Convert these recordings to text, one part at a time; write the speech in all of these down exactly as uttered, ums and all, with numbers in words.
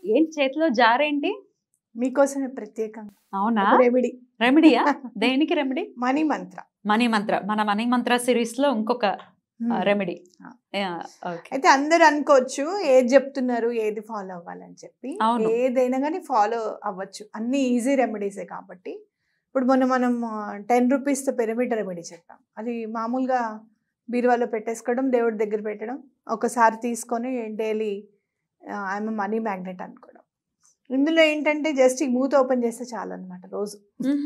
ఏంటి చేతిలో జార్ ఏంటి? మీకోసమే ప్రత్యేకంగా. అవునా? రెమెడీ. రెమెడీయా? దేనికి రెమెడీ? మనీ మంత్ర. మనీ మంత్ర. మన మనీ మంత్ర సిరీస్ లో ఇంకొక రెమెడీ. అయితే అందరు అనుకోవచ్చు ఏది చెప్తున్నారు ఏది ఫాలో అవ్వాలని చెప్పి. ఏదైనా కానీ ఫాలో అవ్వచ్చు, అన్ని ఈజీ రెమెడీసే కాబట్టి. ఇప్పుడు మొన్న మనం టెన్ రూపీస్ పిరమిడ్ రెమెడీ చెప్పాం. అది మామూలుగా బీరువాలో పెట్టేసుకోవడం, దేవుడి దగ్గర పెట్టడం, ఒకసారి తీసుకొని డైలీ ఐఎమ్ మనీ మ్యాగ్నెట్ అనుకోవడం. ఇందులో ఏంటంటే జస్ట్ ఈ మూత ఓపెన్ చేస్తే చాలు అనమాట. రోజు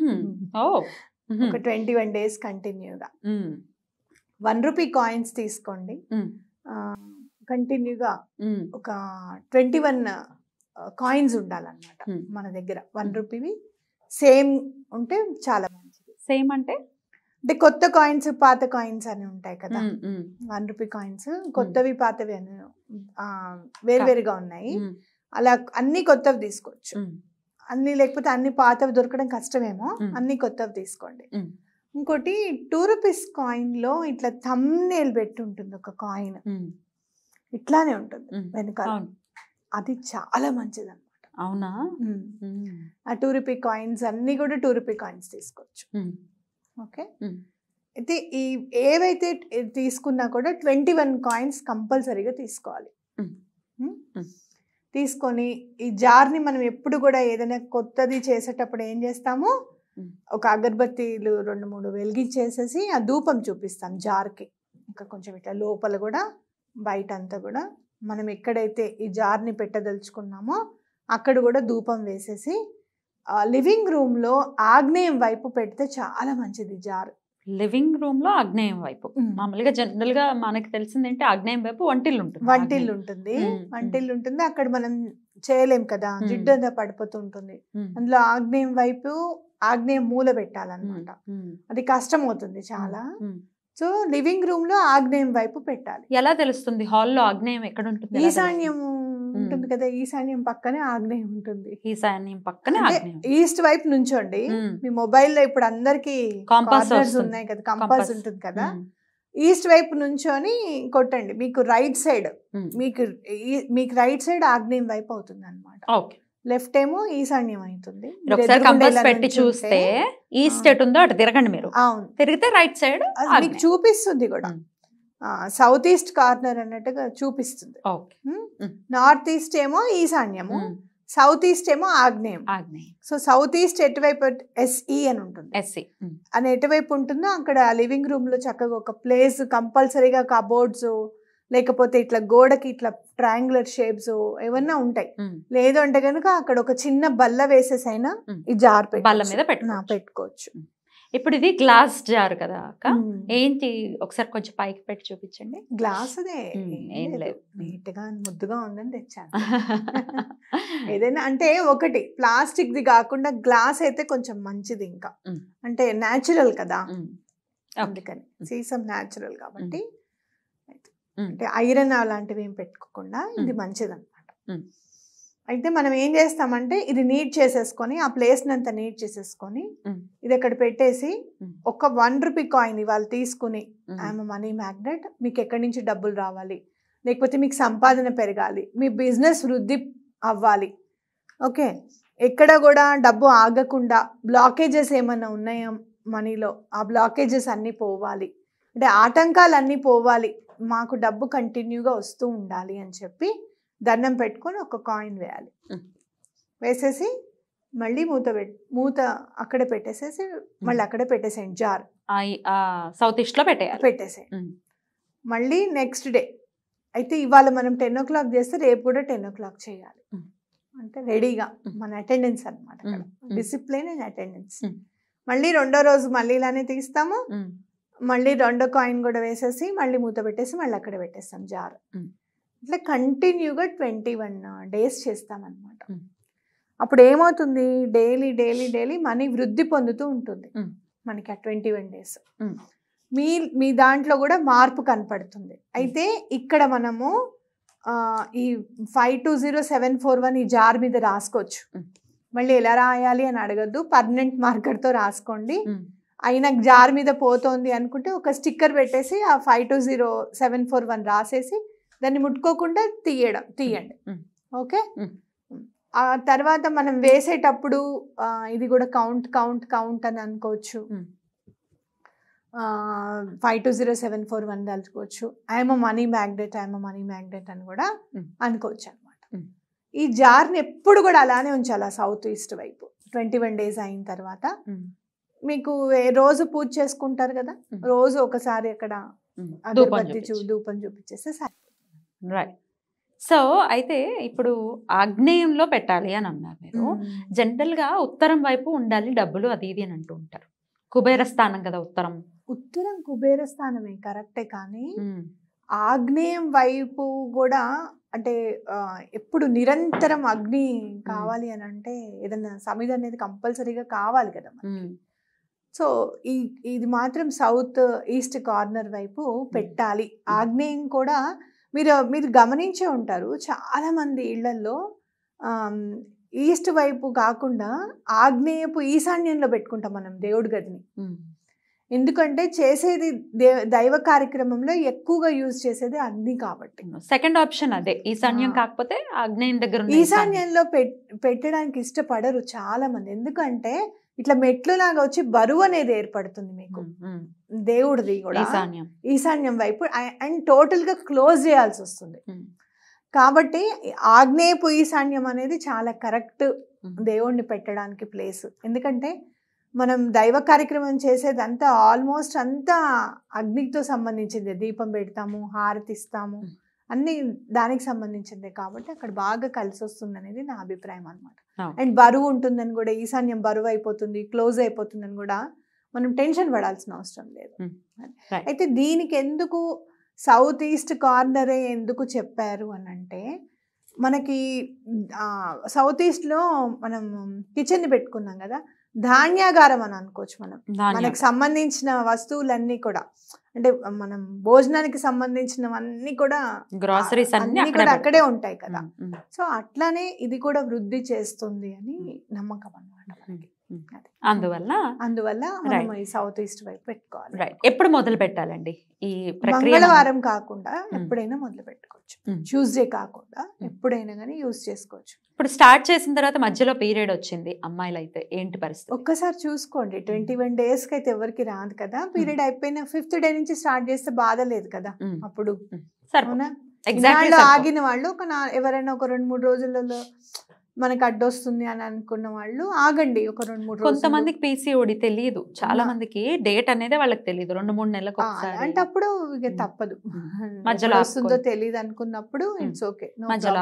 ఒక ట్వంటీ వన్ డేస్ కంటిన్యూగా వన్ రూపీ కాయిన్స్ తీసుకోండి. కంటిన్యూగా ఒక ట్వంటీ వన్ కాయిన్స్ ఉండాలన్నమాట మన దగ్గర. వన్ రూపీవి సేమ్ ఉంటే చాలా మంచిది. సేమ్ అంటే అంటే కొత్త కాయిన్స్ పాత కాయిన్స్ అని ఉంటాయి కదా, వన్ రూపీ కాయిన్స్ కొత్తవి పాతవి అని వేరువేరుగా ఉన్నాయి. అలా అన్ని కొత్తవి తీసుకోవచ్చు. అన్ని లేకపోతే అన్ని పాతవి దొరకడం కష్టమేమో, అన్ని కొత్తవి తీసుకోండి. ఇంకోటి టూ రూపీస్ కాయిన్ లో ఇట్లా థంబ్నెయిల్ పెట్టి ఉంటుంది ఒక కాయిన్, ఇట్లానే ఉంటుంది వెనకాల. అది చాలా మంచిది అనమాట. అవునా? ఆ టూ రూపీ కాయిన్స్ అన్ని కూడా టూ రూపీ కాయిన్స్ తీసుకోవచ్చు. ఓకే. అయితే ఈ ఏవైతే తీసుకున్నా కూడా ట్వంటీ వన్ కాయిన్స్ కంపల్సరీగా తీసుకోవాలి. తీసుకొని ఈ జార్ని మనం ఎప్పుడు కూడా ఏదైనా కొత్తది చేసేటప్పుడు ఏం చేస్తాము, ఒక అగరబత్తీలు రెండు మూడు వెలిగించేసేసి ఆ ధూపం చూపిస్తాం జార్కి. ఇంకా కొంచెం ఇట్లా లోపల కూడా బయట అంతా కూడా మనం ఎక్కడైతే ఈ జార్ని పెట్టదలుచుకున్నామో అక్కడ కూడా ధూపం వేసేసి లివింగ్ రూమ్లో ఆగ్నేయం వైపు పెడితే చాలా మంచిది జార్. లివింగ్ రూమ్ లో ఆగ్నేయం వైపు. మామూలుగా జనరల్ గా మనకి తెలిసింది ఏంటి, ఆగ్నేయం వైపు వంటిల్లు ఉంటుంది. వంటిల్లు ఉంటుంది వంటిల్లు ఉంటుంది అక్కడ మనం చేయలేం కదా, జిడ్డు అంతా పడిపోతూ ఉంటుంది. అందులో ఆగ్నేయం వైపు ఆగ్నేయం మూల పెట్టాలన్నమాట. అది కష్టం అవుతుంది చాలా. సో లివింగ్ రూమ్ లో ఆగ్నేయం వైపు పెట్టాలి. ఎలా తెలుస్తుంది హాల్లో ఆగ్నేయం ఎక్కడ ఉంటుంది? ఈశాన్యం ఉంటుంది కదా, ఈశాన్యం పక్కనే ఆగ్నేయం ఉంటుంది. ఈశాన్యం పక్కనే ఈస్ట్ వైపు నుంచోండి. మీ మొబైల్లో ఇప్పుడు అందరికి కంపాస్ ఉన్నాయి కదా, కంపాస్ ఉంటుంది కదా, ఈస్ట్ వైపు నుంచొని కొట్టండి. మీకు రైట్ సైడ్ మీకు మీకు రైట్ సైడ్ ఆగ్నేయం వైపు అవుతుంది అనమాట. లెఫ్ట్ ఏమో ఈశాన్యం అవుతుంది. ఒకసారి కంపాస్ పెట్టి చూస్తే ఈస్ట్ ఎటు ఉందో అటు తిరగండి మీరు. అవును, తిరిగితే రైట్ సైడ్ మీకు చూపిస్తుంది కూడా. సౌత్ ఈస్ట్ కార్నర్ అన్నట్టుగా చూపిస్తుంది. నార్త్ ఈస్ట్ ఏమో ఈశాన్యము, సౌత్ ఈస్ట్ ఏమో ఆగ్నేయం. సో సౌత్ ఈస్ట్ ఎటువైపు ఎస్ఈ అని ఉంటుంది. ఎస్ఈ అని ఎటువైపు ఉంటుందో అక్కడ లివింగ్ రూమ్ లో చక్కగా ఒక ప్లేస్ కంపల్సరీగా కబోర్డ్స్ లేకపోతే ఇట్లా గోడకి ఇట్లా ట్రయాంగులర్ షేప్స్ ఏమన్నా ఉంటాయి. లేదు అంటే కనుక అక్కడ ఒక చిన్న బల్ల వేసేసైనా ఈ జార్ బల్ల మీద పెట్టుకోవచ్చు. ఇప్పుడు ఇది గ్లాస్ జార్ కదా అక్క, ఏంటి ఒకసారి కొంచెం పైకి పెట్టి చూపించండి. గ్లాస్ అదే నీట్ గా ముద్దుగా ఉందని తెచ్చాను. ఏదైనా అంటే ఒకటి ప్లాస్టిక్ ది కాకుండా గ్లాస్ అయితే కొంచెం మంచిది, ఇంకా అంటే న్యాచురల్ కదా, అందుకని సీసం న్యాచురల్ కాబట్టి. అంటే ఐరన్ అలాంటివి ఏం పెట్టుకోకుండా ఇది మంచిది అనమాట. అయితే మనం ఏం చేస్తామంటే ఇది నీట్ చేసేసుకొని ఆ ప్లేస్ని అంతా నీట్ చేసేసుకొని ఇది అక్కడ పెట్టేసి ఒక వన్ రూపీ కాయిన్ ఇవాళ తీసుకుని ఐఎమ్ మనీ మ్యాగ్నెట్, మీకు ఎక్కడి నుంచి డబ్బులు రావాలి, లేకపోతే మీకు సంపాదన పెరగాలి, మీ బిజినెస్ వృద్ధి అవ్వాలి, ఓకే, ఎక్కడ కూడా డబ్బు ఆగకుండా బ్లాకేజెస్ ఏమన్నా ఉన్నాయా మనీలో, ఆ బ్లాకేజెస్ అన్నీ పోవాలి, అంటే ఆటంకాలు అన్నీ పోవాలి, మాకు డబ్బు కంటిన్యూగా వస్తూ ఉండాలి అని చెప్పి దండం పెట్టుకొని ఒక కాయిన్ వేయాలి. వేసేసి మళ్ళీ మూత పెట్టి మూత అక్కడే పెట్టేసేసి మళ్ళీ అక్కడే పెట్టేసేయండి జార్. సౌత్ ఈస్ట్ లో పెట్టేయాలి, పెట్టేసేయండి. మళ్ళీ నెక్స్ట్ డే అయితే ఇవాళ మనం టెన్ ఓ క్లాక్ చేస్తే రేపు కూడా టెన్ ఓ క్లాక్ చేయాలి. అంటే రెడీగా మన అటెండెన్స్ అనమాట, డిసిప్లిన్ అండ్ అటెండెన్స్. మళ్ళీ రెండో రోజు మళ్ళీ ఇలానే తీస్తాము, మళ్ళీ రెండో కాయిన్ కూడా వేసేసి మళ్ళీ మూత పెట్టేసి మళ్ళీ అక్కడ పెట్టేస్తాం జార్. ఇట్లా కంటిన్యూగా ట్వంటీ వన్ డేస్ చేస్తామన్నమాట. అప్పుడు ఏమవుతుంది, డైలీ డైలీ డైలీ మనీ వృద్ధి పొందుతూ ఉంటుంది మనకి ఆ ట్వంటీ వన్ డేస్. మీ మీ దాంట్లో కూడా మార్పు కనపడుతుంది. అయితే ఇక్కడ మనము ఈ five two zero seven four one ఈ జార్ మీద రాసుకోవచ్చు. మళ్ళీ ఎలా రాయాలి అని అడగద్దు, పర్మనెంట్ మార్కర్తో రాసుకోండి. అయినా జార్ మీద పోతోంది అనుకుంటే ఒక స్టిక్కర్ పెట్టేసి ఆ five two zero seven four one రాసేసి దాన్ని ముట్టుకోకుండా తీయడం తీయండి. ఓకే, ఆ తర్వాత మనం వేసేటప్పుడు ఆ, ఇది కూడా కౌంట్ కౌంట్ కౌంట్ అని అనుకోవచ్చు. Five two zero seven four one తలుచుకోవచ్చు. I'm money magnet I'm money magnet అని కూడా అనుకోవచ్చు అనమాట. ఈ జార్ని ఎప్పుడు కూడా అలానే ఉంచాలి ఆ సౌత్ ఈస్ట్ వైపు. ట్వంటీ వన్ డేస్ అయిన తర్వాత మీకు రోజు పూజ చేసుకుంటారు కదా, రోజు ఒకసారి అక్కడ అగరబత్తి చూ ధూపం చూపించేస్తే సరిపోతుంది. రైట్. సో అయితే ఇప్పుడు ఆగ్నేయంలో పెట్టాలి అని అన్నారు మీరు. జనరల్ గా ఉత్తరం వైపు ఉండాలి డబ్బులు అది ఇది అని అంటూ ఉంటారు. కుబేర స్థానం కదా ఉత్తరం. ఉత్తరం కుబేర స్థానమే కరెక్టే, కానీ ఆగ్నేయం వైపు కూడా అంటే ఎప్పుడు నిరంతరం అగ్ని కావాలి అని అంటే ఏదన్నా సమిధి అనేది కంపల్సరీగా కావాలి కదా మనకి. సో ఈ ఇది మాత్రం సౌత్ ఈస్ట్ కార్నర్ వైపు పెట్టాలి. ఆగ్నేయం కూడా మీరు మీరు గమనించే ఉంటారు చాలా మంది ఇళ్లలో ఈస్ట్ వైపు కాకుండా ఆగ్నేయపు ఈశాన్యంలో పెట్టుకుంటాం మనం దేవుడి గదిని. ఎందుకంటే చేసేది దైవ కార్యక్రమంలో ఎక్కువగా యూజ్ చేసేది అగ్ని కాబట్టి. సెకండ్ ఆప్షన్ అదే, ఈశాన్యం కాకపోతే ఆగ్నేయం దగ్గర. ఈశాన్యంలో పెట్టడానికి ఇష్టపడరు చాలా మంది, ఎందుకంటే ఇట్లా మెట్లు లాగా వచ్చి బరువు అనేది ఏర్పడుతుంది మీకు దేవుడిది కూడా ఈశాన్యం వైపు, అండ్ టోటల్ గా క్లోజ్ చేయాల్సి వస్తుంది. కాబట్టి ఆగ్నేయపు ఈశాన్యం అనేది చాలా కరెక్ట్ దేవుడిని పెట్టడానికి ప్లేస్. ఎందుకంటే మనం దైవ కార్యక్రమం చేసేదంతా ఆల్మోస్ట్ అంతా అగ్నితో సంబంధించింది. దీపం పెడతాము, హారతి ఇస్తాము, అన్ని దానికి సంబంధించిందే కాబట్టి అక్కడ బాగా కలిసి వస్తుంది అనేది నా అభిప్రాయం అనమాట. అండ్ బరువు ఉంటుందని కూడా, ఈశాన్యం బరువు అయిపోతుంది, క్లోజ్ అయిపోతుందని కూడా మనం టెన్షన్ పడాల్సిన అవసరం లేదు. అయితే దీనికి ఎందుకు సౌత్ ఈస్ట్ కార్నరే ఎందుకు చెప్పారు అని అంటే, మనకి సౌత్ ఈస్ట్లో మనం కిచెన్ పెట్టుకున్నాం కదా, ధాన్యాగారం అని అనుకోవచ్చు మనం. మనకు సంబంధించిన వస్తువులన్నీ కూడా, అంటే మనం భోజనానికి సంబంధించినవన్నీ కూడా గ్రాసరీస్ అన్ని కూడా అక్కడే ఉంటాయి కదా. సో అట్లానే ఇది కూడా వృద్ధి చేస్తుంది అని నమ్మకం అన్నమాట. అందువల్ల అందువల్ల మనం ఈ సౌత్ ఈస్ట్ వైపు పెట్టుకోవాలి. రైట్. ఎప్పుడు మొదలు పెట్టాలండి ఈ ప్రక్రియ? మంగళవారం కాకుండా ఎప్పుడైనా మొదలు పెట్టుకోవచ్చు. ట్యూస్డే కాకుండా ఎప్పుడైనా కానీ యూజ్ చేసుకోవచ్చు. ఇప్పుడు స్టార్ట్ చేసిన తర్వాత మధ్యలో పీరియడ్ వచ్చింది అమ్మాయిలు అయితే ఏంటి పరిస్థితి? ఒక్కసారి చూసుకోండి. ట్వంటీ వన్ డేస్ కి అయితే ఎవరికి రాదు కదా. పీరియడ్ అయిపోయిన ఫిఫ్త్ డే నుంచి స్టార్ట్ చేస్తే బాధ లేదు కదా. అప్పుడు ఆగిన వాళ్ళు ఒక ఎవరైనా ఒక రెండు మూడు రోజులలో మనకి అడ్డొస్తుంది అని అనుకున్న వాళ్ళు ఆగండి ఒక రెండు మూడు రోజులు. కొంతమందికి పీసీఓడి తెలియదు, చాలా మందికి డేట్ అనేది వాళ్ళకి తెలియదు, రెండు మూడు నెలలకు అంటే అప్పుడు ఇక తప్పదు. మధ్యలో వస్తుందో తెలియదు అనుకున్నప్పుడు ఇట్స్ ఓకే, మధ్యలో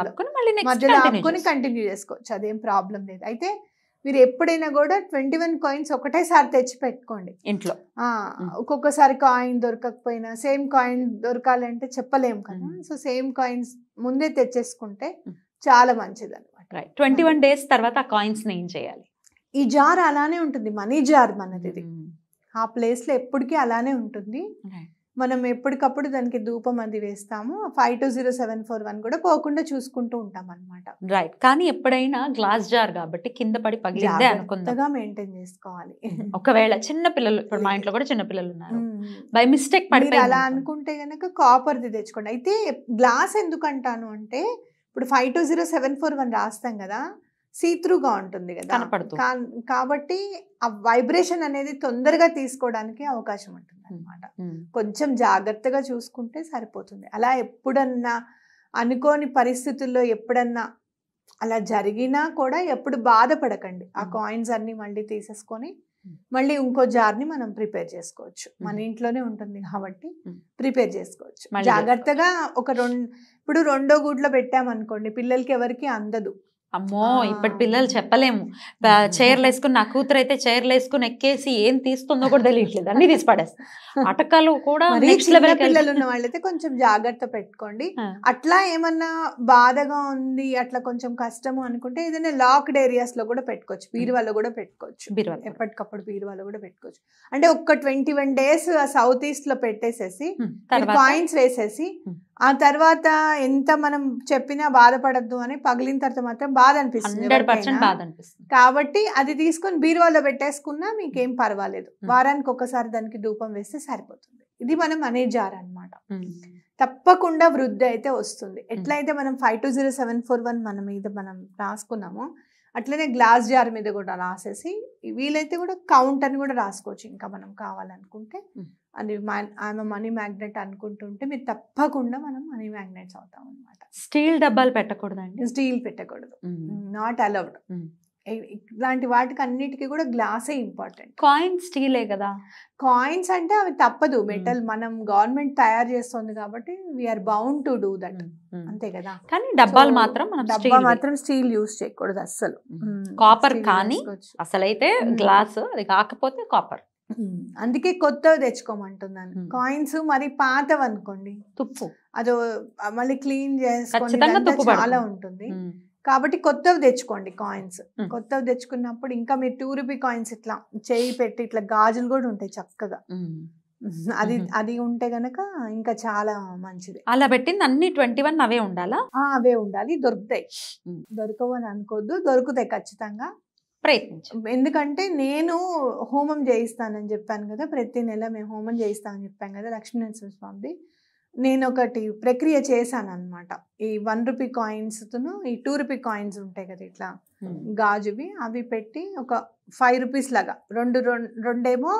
ఆపుకొని కంటిన్యూ చేసుకోవచ్చు, అదేం ప్రాబ్లం లేదు. అయితే మీరు ఎప్పుడైనా కూడా ట్వంటీ వన్ కాయిన్స్ ఒకటేసారి తెచ్చి పెట్టుకోండి ఇంట్లో. ఒక్కొక్కసారి కాయిన్ దొరకకపోయినా సేమ్ కాయిన్ దొరకాలంటే చెప్పలేము కదా. సో సేమ్ కాయిన్స్ ముందే తెచ్చేసుకుంటే చాలా మంచిది అనమాట. ట్వంటీ వన్ డేస్ తర్వాత ఆ కాయిన్స్ ఏం చేయాలి? ఈ జార్ అలానే ఉంటుంది, మనీ జార్ మనది. ఆ ప్లేస్ లో ఎప్పటికీ అలానే ఉంటుంది. మనం ఎప్పటికప్పుడు దానికి ధూపం అది వేస్తాము. Five two zero seven four one కూడా పోకుండా చూసుకుంటూ ఉంటాం అనమాట. రైట్. కానీ ఎప్పుడైనా గ్లాస్ జార్ కాబట్టి కింద పడి పగిలిందే అనుకుందాం, మెయింటైన్ చేసుకోవాలి. ఒకవేళ చిన్న పిల్లలు, ఇప్పుడు మా ఇంట్లో కూడా చిన్న పిల్లలు ఉన్నారు, బై మిస్టేక్ పడి అలా అనుకుంటే గనక కాపర్ది తెచ్చుకోండి. అయితే గ్లాస్ ఎందుకు అంటాను అంటే, ఇప్పుడు five two zero seven four one రాస్తాం కదా, సీత్రూగా ఉంటుంది కదా, కాబట్టి ఆ వైబ్రేషన్ అనేది తొందరగా తీసుకోవడానికి అవకాశం ఉంటుంది అనమాట. కొంచెం జాగ్రత్తగా చూసుకుంటే సరిపోతుంది. అలా ఎప్పుడన్నా అనుకోని పరిస్థితుల్లో ఎప్పుడన్నా అలా జరిగినా కూడా ఎప్పుడు బాధపడకండి. ఆ కాయిన్స్ అన్ని మళ్ళీ తీసేసుకొని మళ్ళీ ఇంకో జార్ని మనం ప్రిపేర్ చేసుకోవచ్చు. మన ఇంట్లోనే ఉంటుంది కాబట్టి ప్రిపేర్ చేసుకోవచ్చు జాగ్రత్తగా. ఒక రెండు ఇప్పుడు రెండో గూట్లో పెట్టామనుకోండి, పిల్లలకి ఎవరికి అందదు. అమ్మో ఇప్పటి పిల్లలు చెప్పలేము. చైర్లు వేసుకుని, నా కూతురు అయితే చైర్లు వేసుకుని ఎక్కేసి ఏం తీస్తుందో కూడా తెలియట్లేదు, అన్ని తీసి పడేస్తాం. అటకాలు కూడా పిల్లలు ఉన్న వాళ్ళైతే కొంచెం జాగ్రత్త పెట్టుకోండి. అట్లా ఏమన్నా బాధగా ఉంది, అట్లా కొంచెం కష్టము అనుకుంటే ఏదైనా లాక్డ్ ఏరియాస్ లో కూడా పెట్టుకోవచ్చు, బీరువాలో కూడా పెట్టుకోవచ్చు, ఎప్పటికప్పుడు బీరువాలో కూడా పెట్టుకోవచ్చు. అంటే ఒక్క twenty one days south east లో పెట్టేసేసి కాయిన్స్ వేసేసి, ఆ తర్వాత ఎంత మనం చెప్పినా బాధపడద్దు అని పగిలిన తర్వాత మాత్రం బాధ అనిపిస్తుంది కాబట్టి అది తీసుకొని బీరువాలో పెట్టేసుకున్నా మీకేం పర్వాలేదు. వారానికి ఒకసారి దానికి ధూపం వేస్తే సరిపోతుంది. ఇది మనం మనీ జార్ అన్నమాట. తప్పకుండా వృద్ధి అయితే వస్తుంది. ఎట్లయితే మనం five two zero seven four one మన మీద మనం రాసుకున్నామో అట్లనే గ్లాస్ జార్ మీద కూడా రాసేసి వీలైతే కూడా కౌంట్ అని కూడా రాసుకోవచ్చు. ఇంకా మనం కావాలనుకుంటే అది ఆమె మనీ మ్యాగ్నెట్ అనుకుంటుంటే మీరు తప్పకుండా మనం మనీ మ్యాగ్నెట్స్ అవుతాం అనమాట. స్టీల్ డబ్బాలు పెట్టకూడదండి? స్టీల్ పెట్టకూడదు, నాట్ అలౌడ్. ఇలాంటి వాటికి అన్నిటికీ కూడా గ్లాసే ఇంపార్టెంట్. కాయిన్స్ స్టీలే కదా? కాయిన్స్ అంటే అవి తప్పదు, మెటల్ మనం గవర్నమెంట్ తయారు చేస్తుంది కాబట్టి we are bound to do that, అంతే కదా. కానీ డబ్బాలు మాత్రం డబ్బా మాత్రం స్టీల్ యూజ్ చేయకూడదు అస్సలు. కాపర్ కానీ అసలైతే గ్లాస్, అది కాకపోతే కాపర్. అందుకే కొత్తవి తెచ్చుకోమంటున్నాను. కాయిన్స్ మరి పాతవి అనుకోండి తుప్పు, అదో మళ్ళీ క్లీన్ చేసుకోవడం చాలా ఉంటుంది కాబట్టి కొత్తవి తెచ్చుకోండి కాయిన్స్. కొత్తవి తెచ్చుకున్నప్పుడు ఇంకా మీరు టూ రూపీ కాయిన్స్ ఇట్లా చేయి పెట్టి ఇట్లా గాజులు కూడా ఉంటాయి చక్కగా, అది అది ఉంటే గనక ఇంకా చాలా మంచిది. అలా పెట్టింది అన్ని ట్వంటీ వన్ అవే ఉండాలా? అవే ఉండాలి. దొరుకుతాయి, దొరకవు అని అనుకోవద్దు, దొరుకుతాయి ఖచ్చితంగా. ప్రయత్నించు. ఎందుకంటే నేను హోమం చేయిస్తానని చెప్పాను కదా, ప్రతి నెల మేము హోమం చేయిస్తామని చెప్పాను కదా లక్ష్మీనరసింహ స్వామిది. నేను ఒకటి ప్రక్రియ చేశాను అనమాట. ఈ వన్ రూపీ కాయిన్స్ను ఈ టూ రూపీ కాయిన్స్ ఉంటాయి కదా ఇట్లా గాజువి, అవి పెట్టి ఒక ఫైవ్ రూపీస్ లాగా రెండు రెండేమో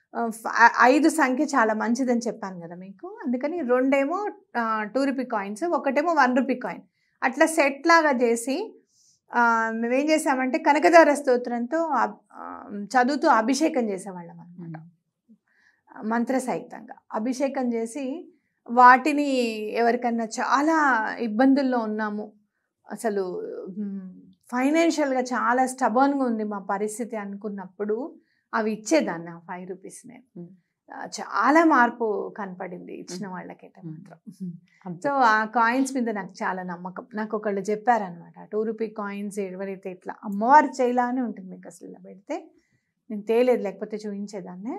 ఐదు సంఖ్య చాలా మంచిదని చెప్పాను కదా మీకు, అందుకని రెండేమో టూ రూపీ కాయిన్స్, ఒకటేమో వన్ రూపీ కాయిన్, అట్లా సెట్ లాగా చేసి మేమేం చేసామంటే కనకదార స్తోత్రంతో చదువుతూ అభిషేకం చేసేవాళ్ళం అనమాట. మంత్రసహితంగా అభిషేకం చేసి వాటిని ఎవరికన్నా చాలా ఇబ్బందుల్లో ఉన్నాము, అసలు ఫైనాన్షియల్గా చాలా స్టబర్న్గా ఉంది మా పరిస్థితి అనుకున్నప్పుడు అవి ఇచ్చేదాన్ని ఆ ఫైవ్ రూపీస్. నేను చాలా మార్పు కనపడింది ఇచ్చిన వాళ్ళకైతే మాత్రం. సో ఆ కాయిన్స్ మీద నాకు చాలా నమ్మకం. నాకు ఒకళ్ళు చెప్పారనమాట, టూ రూపీ కాయిన్స్ ఎవరైతే ఇట్లా అమ్మవారి చేయలానే ఉంటుంది మీకు, అసలు ఇలా పెడితే నేను తేలేదు లేకపోతే చూపించేదాన్ని,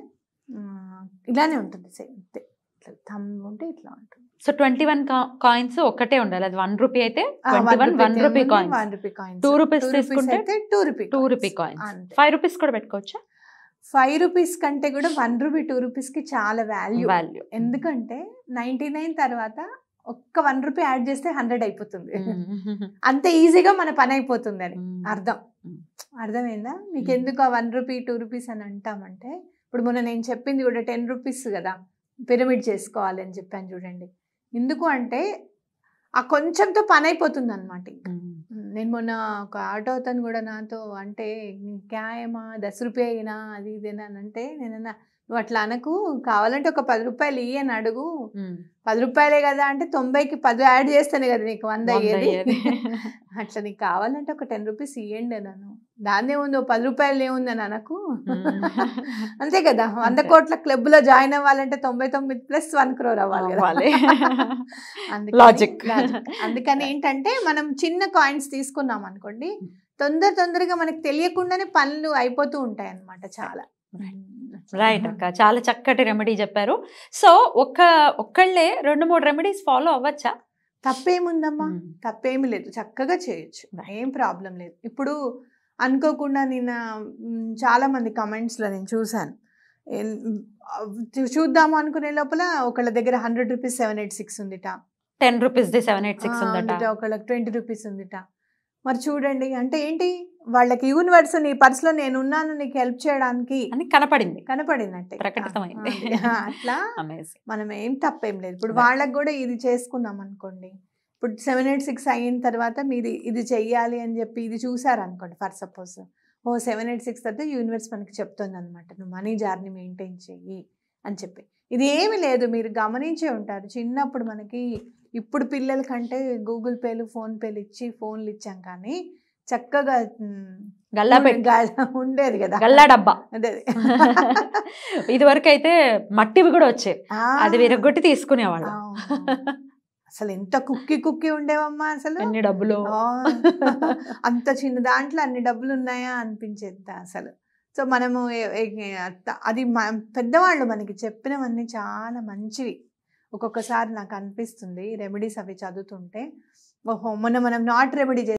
ఇలానే ఉంటుంది సేమ్, ఇట్లా థమ్ ఉంటే ఇట్లా ఉంటుంది. సో ట్వంటీ వన్ కాయిన్స్ ఒక్కటే ఉండాలి, అది వన్ రూపీ అయితే one rupee coin, one rupee coins, two rupees తీసుకుంటే two rupee two rupee coins, five rupees కూడా పెట్టుకోవచ్చా? ఫైవ్ రూపీస్ కంటే కూడా వన్ రూపీ టూ రూపీస్కి చాలా వాల్యూ వాల్యూ ఎందుకంటే నైంటీ నైన్ తర్వాత ఒక్క వన్ రూపీ యాడ్ చేస్తే హండ్రెడ్ అయిపోతుంది, అంత ఈజీగా మన పని అయిపోతుంది అని అర్థం. అర్థమైందా మీకు? ఎందుకు ఆ వన్ రూపీ టూ రూపీస్ అని అంటామంటే, ఇప్పుడు మొన్న నేను చెప్పింది కూడా టెన్ రూపీస్ కదా పిరమిడ్ చేసుకోవాలి అని చెప్పాను చూడండి. ఎందుకు అంటే ఆ కొంచెంతో పని అయిపోతుంది అనమాట. ఇంకా నేను మొన్న ఒక ఆటో అతను కూడా నాతో అంటే క్యాయమా దస్ రూపాయ అయినా అది ఇదేనా అని అంటే, నేనన్నా నువ్వు అట్లా అనకు, కావాలంటే ఒక పది రూపాయలు ఇయ్యి అని అడుగు, పది రూపాయలే కదా అంటే తొంభైకి పది యాడ్ చేస్తేనే కదా నీకు వంద అయ్యేది, అట్లా నీకు కావాలంటే ఒక టెన్ రూపీస్ ఇవ్వండి నన్ను, దాన్ని ఏముందో పది రూపాయలు ఏముంది అని అనకు, అంతే కదా. వంద కోట్ల క్లబ్ లో జాయిన్ అవ్వాలంటే తొంభై తొమ్మిది ప్లస్ వన్ క్రోర్ అవ్వాలి కదా. అందుకని ఏంటంటే మనం చిన్న కాయిన్స్ తీసుకున్నాం అనుకోండి, తొందర తొందరగా మనకి తెలియకుండానే పనులు అయిపోతూ ఉంటాయి అన్నమాట చాలా. రైట్ అక్క, చాలా చక్కటి రెమెడీ చెప్పారు. సో ఒక్క ఒక్కళ్ళే రెండు మూడు రెమెడీస్ ఫాలో అవ్వచ్చా? తప్పేముందమ్మా, తప్పేమి లేదు, చక్కగా చేయొచ్చు, ఏం ప్రాబ్లం లేదు. ఇప్పుడు అనుకోకుండా నిన్న చాలా మంది కమెంట్స్లో నేను చూశాను, చూద్దాము అనుకునే లోపల ఒకళ్ళ దగ్గర hundred rupees seven eight six ఉందిట, ten rupees the seven eight six ఉందిట, ఒకళ్ళకి ట్వంటీ రూపీస్ ఉందిట. మరి చూడండి, అంటే ఏంటి వాళ్ళకి యూనివర్స్ నీ పర్సులో నేను ఉన్నాను నీకు హెల్ప్ చేయడానికి అని కనపడింది, కనపడినట్టే ప్రకటితమైంది. అట్లా మనం ఏం తప్పేం లేదు. ఇప్పుడు వాళ్ళకి కూడా ఇది చేసుకున్నాం అనుకోండి, ఇప్పుడు సెవెన్ ఎయిట్ సిక్స్ అయిన తర్వాత మీరు ఇది చెయ్యాలి అని చెప్పి ఇది చూసారనుకోండి, ఫర్ సపోజ్ ఓ సెవెన్ ఎయిట్ సిక్స్ తర్వాత యూనివర్స్ మనకి చెప్తుంది అనమాట, నువ్వు మనీ జార్ని మెయింటైన్ చెయ్యి అని చెప్పి. ఇది ఏమి లేదు, మీరు గమనించే ఉంటారు చిన్నప్పుడు మనకి, ఇప్పుడు పిల్లల కంటే గూగుల్ పేలు ఫోన్ పేలు ఇచ్చి ఫోన్లు ఇచ్చాం కానీ చక్కగా గల్లా ఉండేది కదా, గల్లా డబ్బా. అదే ఇది వరకు అయితే మట్టివి కూడా వచ్చేవి, అది విరగొట్టి తీసుకునేవాళ్ళు. అసలు ఎంత కుక్కి కుక్కి ఉండేవమ్మా, అసలు అన్ని డబ్బులు, అంత చిన్న దాంట్లో అన్ని డబ్బులు ఉన్నాయా అనిపించేది అసలు. సో మనము అది పెద్దవాళ్ళు మనకి చెప్పినవన్నీ చాలా మంచివి. ఒక్కొక్కసారి నాకు అనిపిస్తుంది రెమెడీస్ అవి చదువుతుంటే, ఓహో మొన్న మనం నాట్ రెమెడీ